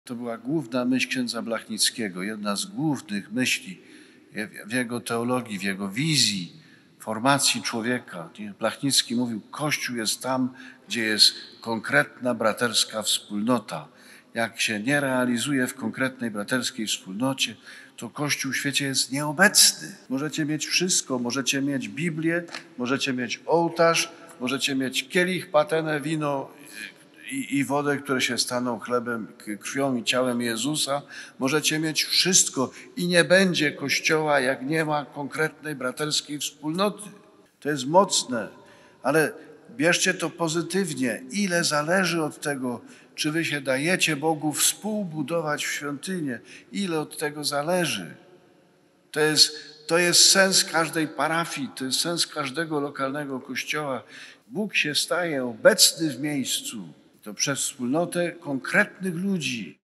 To była główna myśl księdza Blachnickiego, jedna z głównych myśli w jego teologii, w jego wizji formacji człowieka. Blachnicki mówił, Kościół jest tam, gdzie jest konkretna braterska wspólnota. Jak się nie realizuje w konkretnej braterskiej wspólnocie, to Kościół w świecie jest nieobecny. Możecie mieć wszystko, możecie mieć Biblię, możecie mieć ołtarz, możecie mieć kielich, patenę, wino i wodę, które się staną chlebem, krwią i ciałem Jezusa. Możecie mieć wszystko i nie będzie Kościoła, jak nie ma konkretnej braterskiej wspólnoty. To jest mocne, ale bierzcie to pozytywnie. Ile zależy od tego, czy wy się dajecie Bogu współbudować w świątynię. Ile od tego zależy. To jest sens każdej parafii, to jest sens każdego lokalnego kościoła. Bóg się staje obecny w miejscu. To przez wspólnotę konkretnych ludzi.